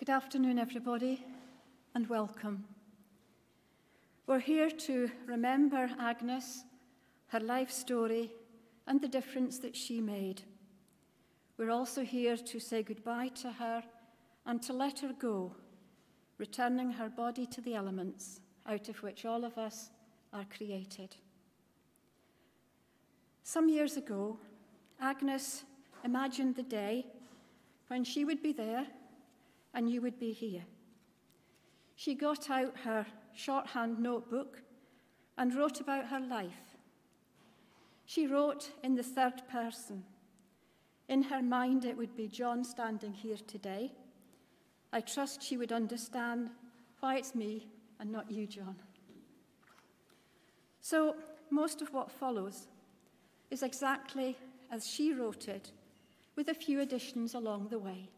Good afternoon, everybody, and welcome. We're here to remember Agnes, her life story, and the difference that she made. We're also here to say goodbye to her and to let her go, returning her body to the elements out of which all of us are created. Some years ago, Agnes imagined the day when she would be there and you would be here. She got out her shorthand notebook and wrote about her life. She wrote in the third person. In her mind, it would be John standing here today. I trust she would understand why it's me and not you, John. So most of what follows is exactly as she wrote it, with a few additions along the way.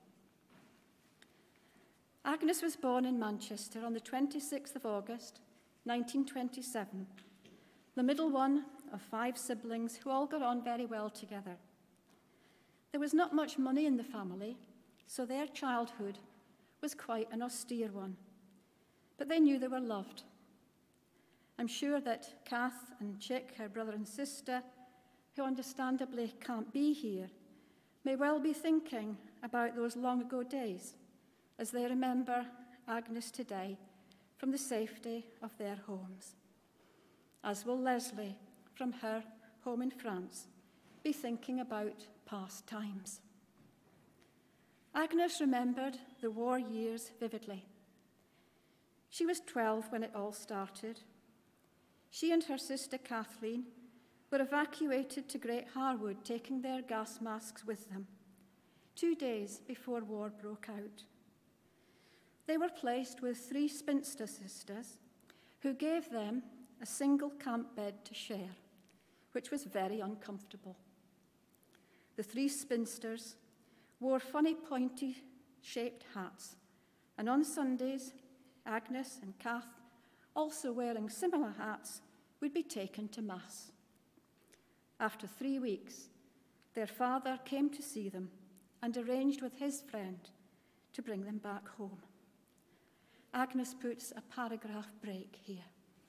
Agnes was born in Manchester on the 26th of August, 1927, the middle one of 5 siblings who all got on very well together. There was not much money in the family, so their childhood was quite an austere one, but they knew they were loved. I'm sure that Kath and Chick, her brother and sister, who understandably can't be here, may well be thinking about those long ago days as they remember Agnes today from the safety of their homes. As will Leslie, from her home in France, be thinking about past times. Agnes remembered the war years vividly. She was 12 when it all started. She and her sister Kathleen were evacuated to Great Harwood, taking their gas masks with them, 2 days before war broke out. They were placed with 3 spinster sisters who gave them a single camp bed to share, which was very uncomfortable. The 3 spinsters wore funny pointy-shaped hats, and on Sundays, Agnes and Kath, also wearing similar hats, would be taken to Mass. After 3 weeks, their father came to see them and arranged with his friend to bring them back home. Agnes puts a paragraph break here.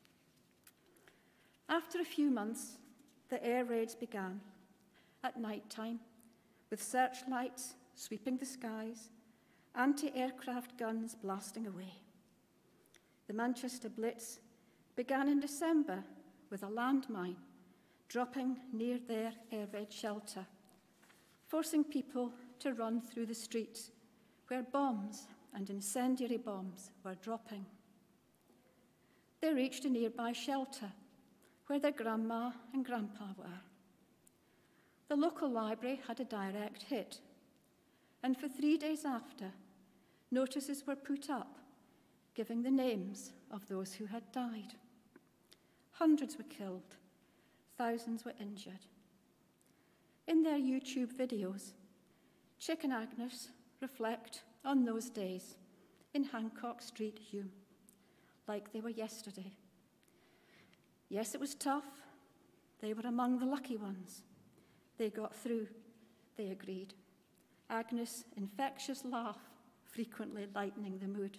After a few months, the air raids began at night time, with searchlights sweeping the skies, anti-aircraft guns blasting away. The Manchester Blitz began in December with a landmine dropping near their air raid shelter, forcing people to run through the streets where bombs and incendiary bombs were dropping. They reached a nearby shelter where their grandma and grandpa were. The local library had a direct hit, and for 3 days after, notices were put up giving the names of those who had died. Hundreds were killed, thousands were injured. In their YouTube videos, Chick and Agnes reflect on those days in Hancock Street, Hume, like they were yesterday. Yes, it was tough. They were among the lucky ones. They got through, they agreed. Agnes' infectious laugh frequently lightening the mood.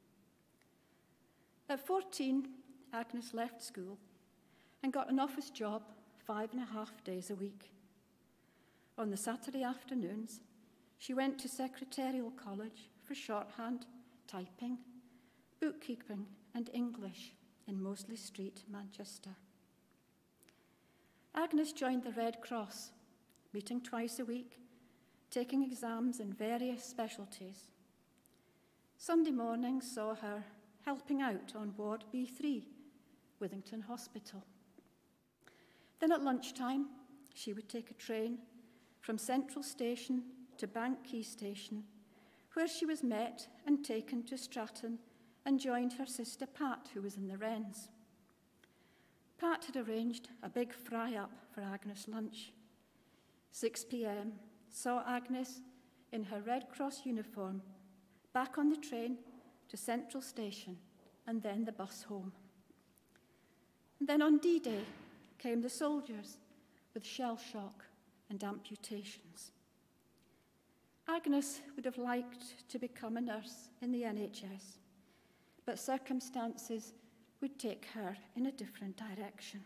At 14, Agnes left school and got an office job 5.5 days a week. On the Saturday afternoons, she went to secretarial college for shorthand, typing, bookkeeping, and English in Mosley Street, Manchester. Agnes joined the Red Cross, meeting twice a week, taking exams in various specialties. Sunday mornings saw her helping out on Ward B3, Withington Hospital. Then at lunchtime, she would take a train from Central Station to Bank Quay Station, where she was met and taken to Stratton and joined her sister Pat, who was in the Wrens. Pat had arranged a big fry-up for Agnes' lunch. 6 p.m. saw Agnes in her Red Cross uniform, back on the train to Central Station, and then the bus home. And then on D-Day came the soldiers with shell shock and amputations. Agnes would have liked to become a nurse in the NHS, but circumstances would take her in a different direction.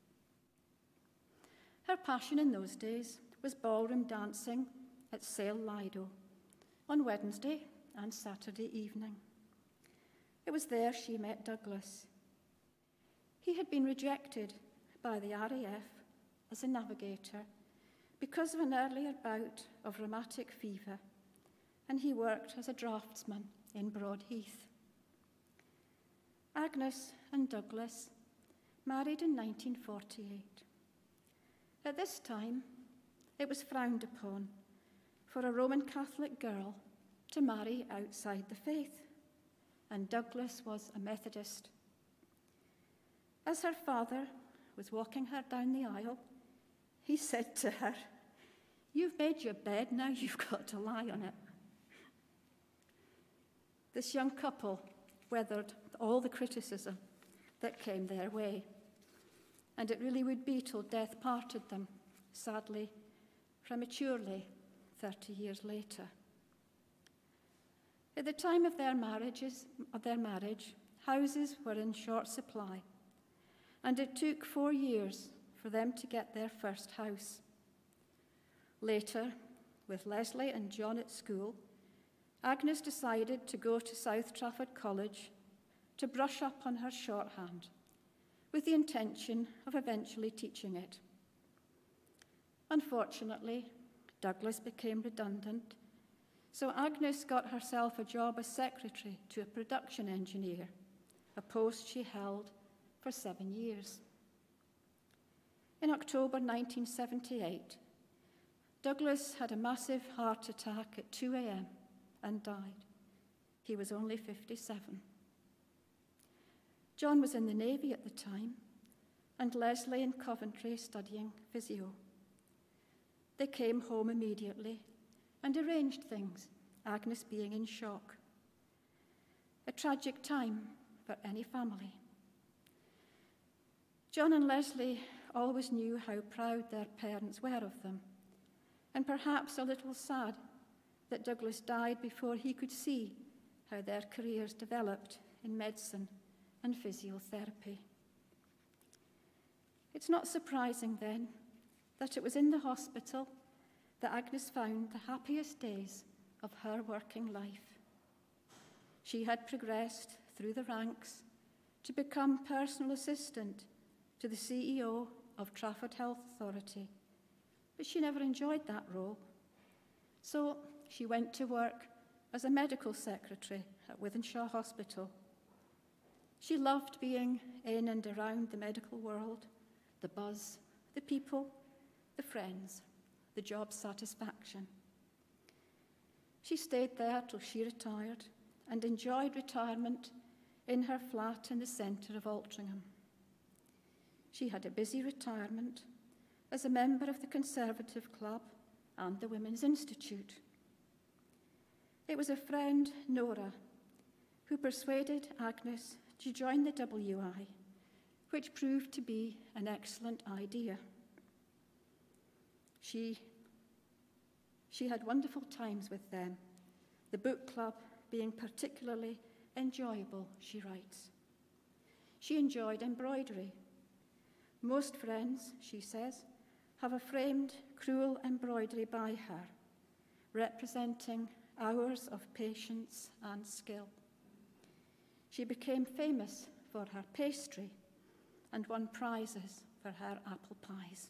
Her passion in those days was ballroom dancing at Sale Lido on Wednesday and Saturday evening. It was there she met Douglas. He had been rejected by the RAF as a navigator because of an earlier bout of rheumatic fever, and he worked as a draftsman in Broadheath. Agnes and Douglas married in 1948. At this time, it was frowned upon for a Roman Catholic girl to marry outside the faith, and Douglas was a Methodist. As her father was walking her down the aisle, he said to her, "You've made your bed, now you've got to lie on it." This young couple weathered all the criticism that came their way, and it really would be till death parted them, sadly, prematurely, 30 years later. At the time of their marriage, houses were in short supply, and it took 4 years for them to get their first house. Later, with Leslie and John at school, Agnes decided to go to South Trafford College to brush up on her shorthand, with the intention of eventually teaching it. Unfortunately, Douglas became redundant, so Agnes got herself a job as secretary to a production engineer, a post she held for 7 years. In October 1978, Douglas had a massive heart attack at 2 a.m. and died. He was only 57. John was in the Navy at the time, and Leslie in Coventry studying physio. They came home immediately and arranged things, Agnes being in shock. A tragic time for any family. John and Leslie always knew how proud their parents were of them, and perhaps a little sad that Douglas died before he could see how their careers developed in medicine and physiotherapy. It's not surprising, then, that it was in the hospital that Agnes found the happiest days of her working life. She had progressed through the ranks to become personal assistant to the CEO of Trafford Health Authority, but she never enjoyed that role. So she went to work as a medical secretary at Wythenshawe Hospital. She loved being in and around the medical world, the buzz, the people, the friends, the job satisfaction. She stayed there till she retired and enjoyed retirement in her flat in the centre of Altrincham. She had a busy retirement as a member of the Conservative Club and the Women's Institute. It was a friend, Nora, who persuaded Agnes to join the WI, which proved to be an excellent idea. She had wonderful times with them, the book club being particularly enjoyable, she writes. She enjoyed embroidery. Most friends, she says, have a framed crewel embroidery by her, representing hours of patience and skill. She became famous for her pastry and won prizes for her apple pies.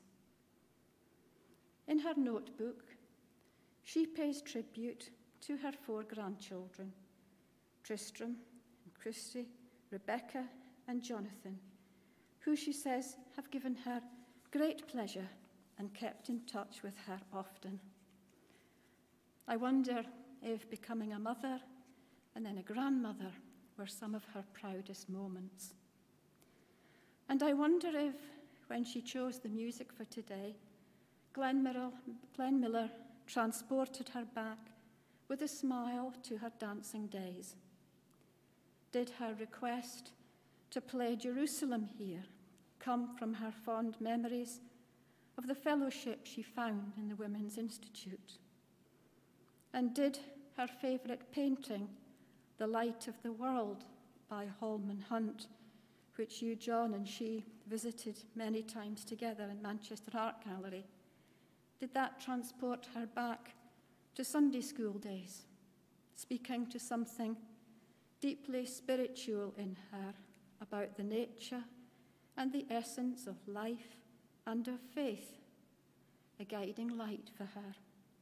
In her notebook, she pays tribute to her 4 grandchildren, Tristram and Christy, Rebecca and Jonathan, who she says have given her great pleasure and kept in touch with her often. I wonder if becoming a mother and then a grandmother were some of her proudest moments. And I wonder if, when she chose the music for today, Glenn Miller transported her back with a smile to her dancing days. Did her request to play Jerusalem here come from her fond memories of the fellowship she found in the Women's Institute? and did her favourite painting, The Light of the World by Holman Hunt, which you, John, and she visited many times together in Manchester Art Gallery. Did that transport her back to Sunday school days, speaking to something deeply spiritual in her about the nature and the essence of life and of faith, a guiding light for her?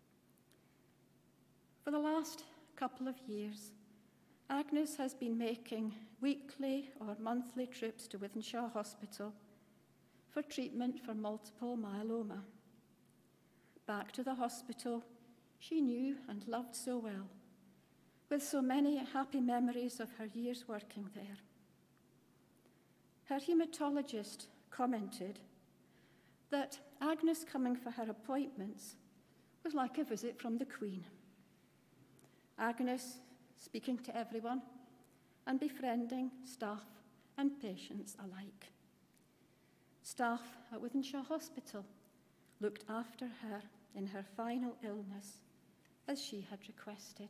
For the last couple of years, Agnes has been making weekly or monthly trips to Wythenshawe Hospital for treatment for multiple myeloma. Back to the hospital she knew and loved so well, with so many happy memories of her years working there. Her hematologist commented that Agnes coming for her appointments was like a visit from the Queen. Agnes speaking to everyone and befriending staff and patients alike. Staff at Wythenshawe Hospital looked after her in her final illness, as she had requested.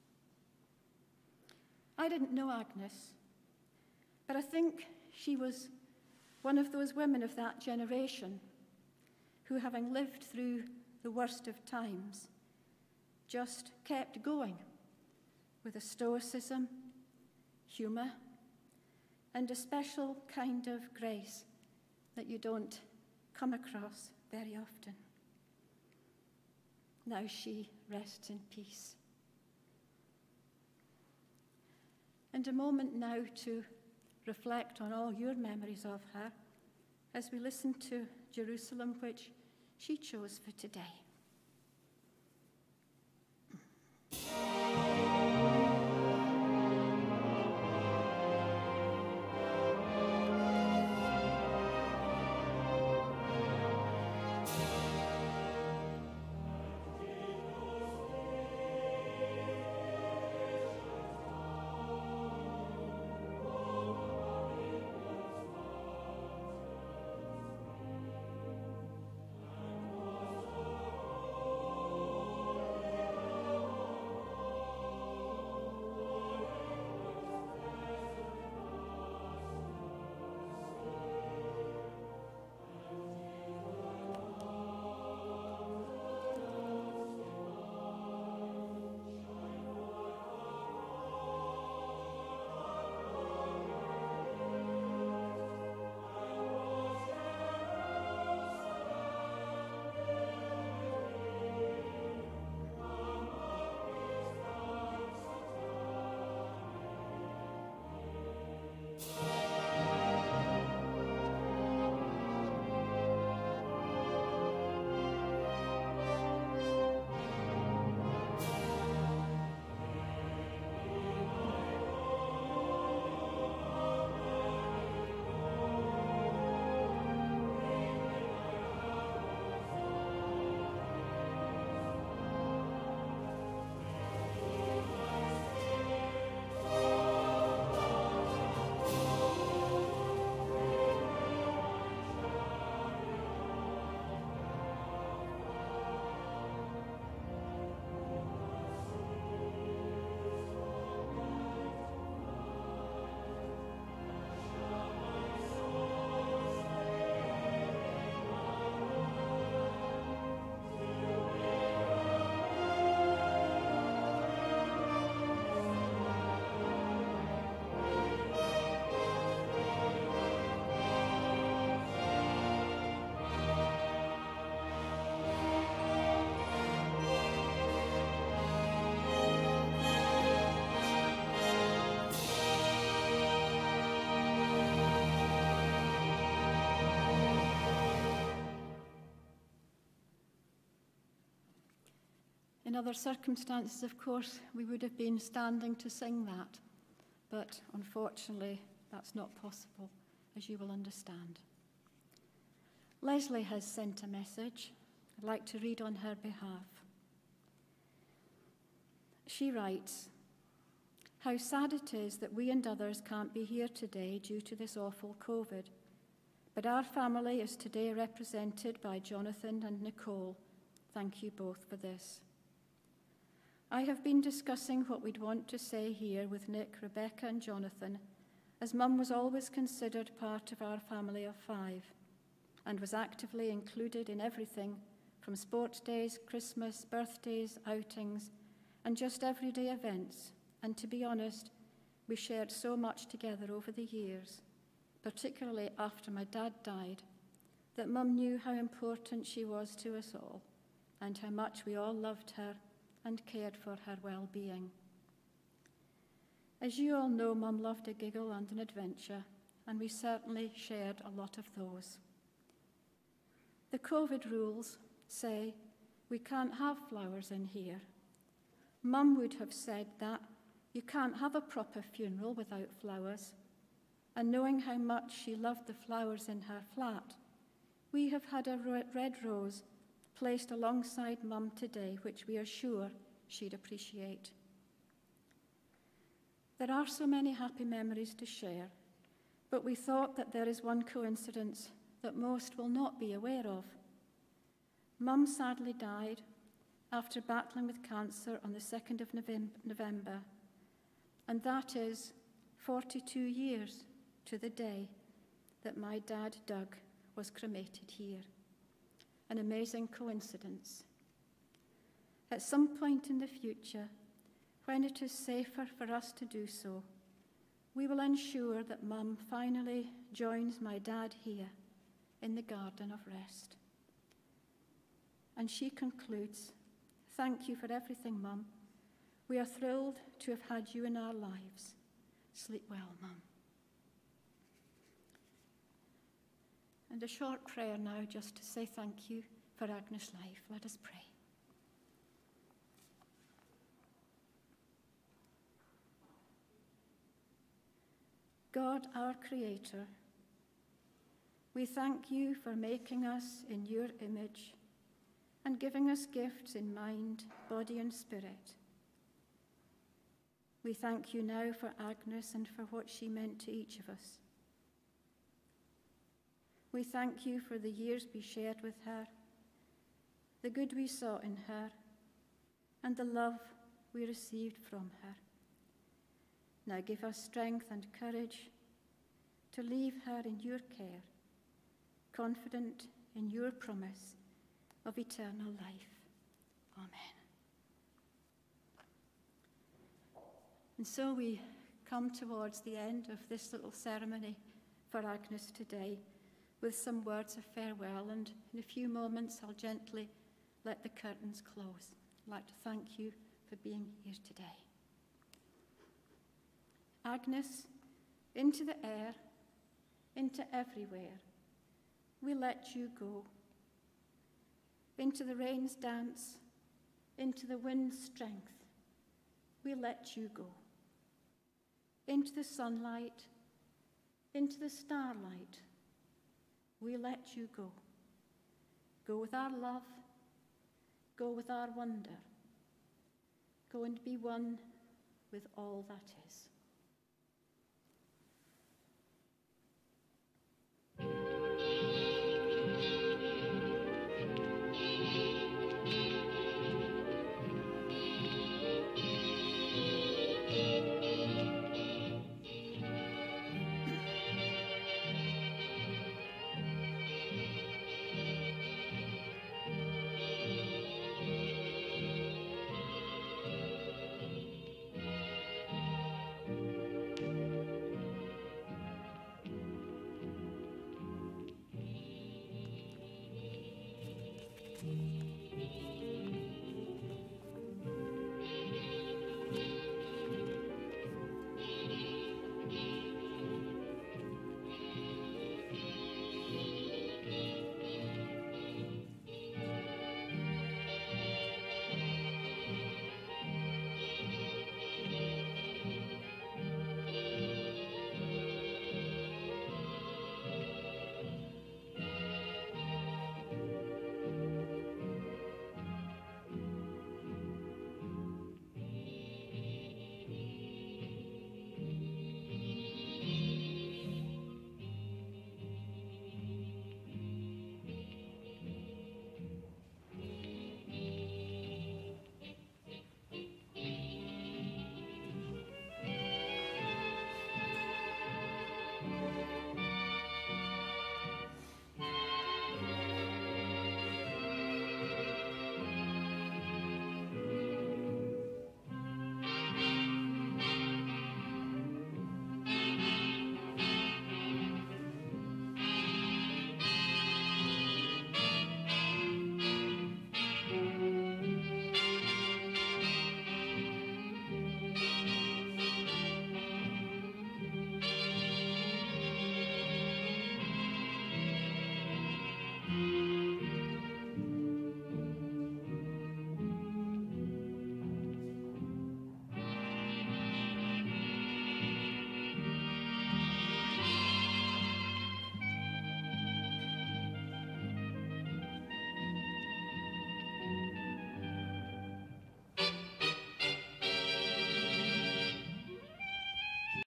I didn't know Agnes, but I think she was one of those women of that generation who, having lived through the worst of times, just kept going with a stoicism, humour, and a special kind of grace that you don't come across very often. Now she rests in peace. And a moment now to reflect on all your memories of her as we listen to Jerusalem, which she chose for today. In other circumstances, of course, we would have been standing to sing that, but unfortunately, that's not possible, as you will understand. Leslie has sent a message I'd like to read on her behalf. She writes, "How sad it is that we and others can't be here today due to this awful COVID, but our family is today represented by Jonathan and Nicole. Thank you both for this. I have been discussing what we'd want to say here with Nick, Rebecca and Jonathan, as Mum was always considered part of our family of 5 and was actively included in everything from sport days, Christmas, birthdays, outings, and just everyday events. And to be honest, we shared so much together over the years, particularly after my dad died, that Mum knew how important she was to us all and how much we all loved her and cared for her well-being. As you all know, Mum loved a giggle and an adventure, and we certainly shared a lot of those. The COVID rules say we can't have flowers in here. Mum would have said that you can't have a proper funeral without flowers, and knowing how much she loved the flowers in her flat, we have had a red rose placed alongside Mum today, which we are sure she'd appreciate. There are so many happy memories to share, but we thought that there is one coincidence that most will not be aware of. Mum sadly died after battling with cancer on the 2nd of November, and that is 42 years to the day that my dad, Doug, was cremated here. An amazing coincidence. At some point in the future, when it is safer for us to do so, we will ensure that Mum finally joins my dad here in the Garden of Rest. And she concludes, "Thank you for everything, Mum. We are thrilled to have had you in our lives. Sleep well, Mum." And a short prayer now just to say thank you for Agnes' life. Let us pray. God, our Creator, we thank you for making us in your image and giving us gifts in mind, body and spirit. We thank you now for Agnes and for what she meant to each of us. We thank you for the years we shared with her, the good we saw in her, and the love we received from her. Now give us strength and courage to leave her in your care, confident in your promise of eternal life. Amen. And so we come towards the end of this little ceremony for Agnes today with some words of farewell, and in a few moments I'll gently let the curtains close. I'd like to thank you for being here today. Agnes, into the air, into everywhere, we let you go. Into the rain's dance, into the wind's strength, we let you go. Into the sunlight, into the starlight, we let you go. Go with our love, go with our wonder, go and be one with all that is.